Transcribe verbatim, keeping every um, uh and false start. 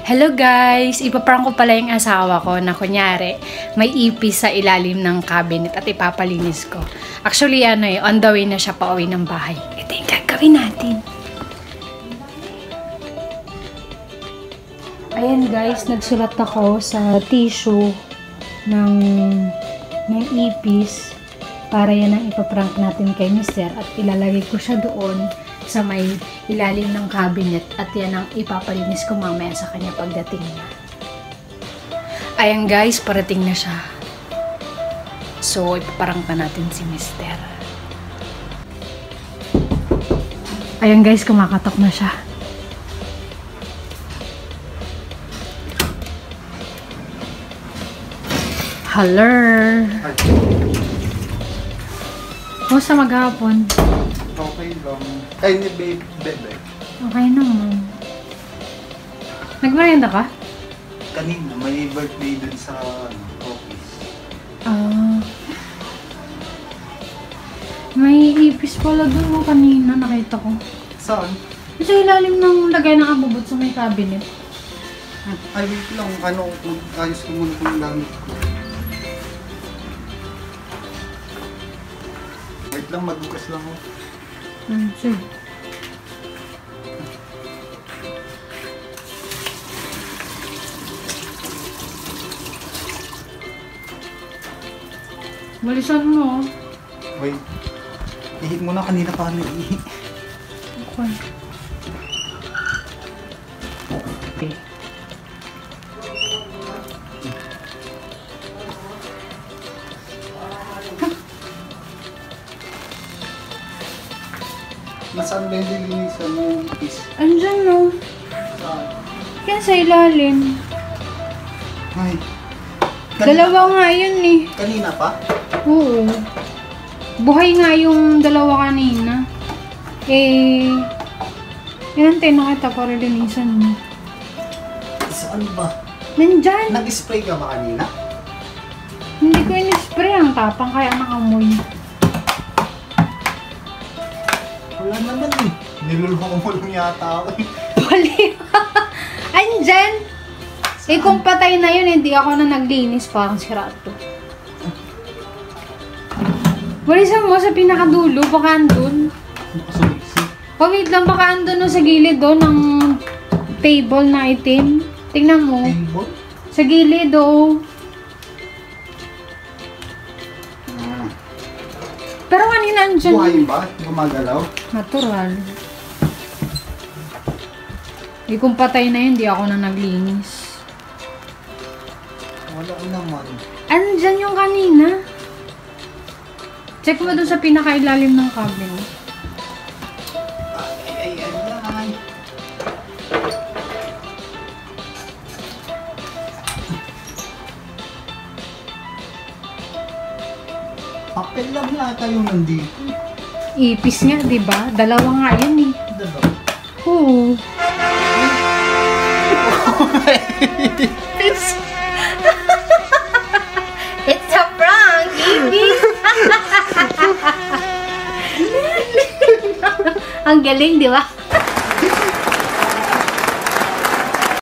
Hello guys! Ipaprank ko pala yung asawa ko na kunyari may ipis sa ilalim ng cabinet at ipapalinis ko. Actually ano eh, on the way na siya pauwi ng bahay. Ito yung gagawin natin. Ayan guys, nagsulat ako sa tissue ng, ng ipis para yan ang ipaprank natin kay mister at ilalagay ko siya doon sa may ilalim ng cabinet at yan ang ipapalinis ko mamaya sa kanya pagdating niya. Ayan guys, parating na siya. So, ipaparang pa natin si mister. Ayan guys, kumakatok na siya. Hello! Kumusta maghapon? Okay lang. Ay, ni babe, bebe. Okay naman. Nagmerienda ka? Kanina, may birthday dun sa office. Ah. May ipis pala dun mo kanina, nakita ko. Saan? Sa ilalim ng lagay ng abubot sa may cabinet. Ay, wait lang. Ano, ayos ko muna kung gamit ko. Wait lang, magugas lang ako. Hmm, sure. Balisan mo. Wait. Ihit muna kanina pa kami ihi. Okay. Okay. Nasaan ba yung lilinisan mo yung ipis? Andyan no. Saan? Yan sa ilalim. Ay. Dalawa nga yun eh. Kanina pa? Oo. Buhay nga yung dalawa kanina. Eh, yan ang tinakita ko lilinisan mo. Saan ba? Nandyan. Nag-spray ka ba kanina? Hindi ko in-spray ang tapang kaya nakamoy. Wala naman eh. Niluloko mo lang yata ako eh. Bali. Andyan. Eh kung patay na yun, hindi ako na naglinis. Parang sirato. Walisan mo sa pinakadulo. Baka andun. Nakasulit. Oh, wait lang. Baka andun no, sa gilid do ng table na itim. Tingnan mo. Table? Sa gilid do. Ah. Pero kanina andyan. Buhay ba? Gumagalaw? Natural. Eh kung patay na yun, hindi ako na naglinis. Wala naman. Andyan yung kanina. Check mo doon sa pinakailalim ng cabinet. Ay, ay, ay, ay. Papel lang yata yung nandito. Ipis nga, di ba? Dalawa nga yan eh. Dalawa. Oo. Ipis! It's a prank, Ipis! Ang galing, di ba?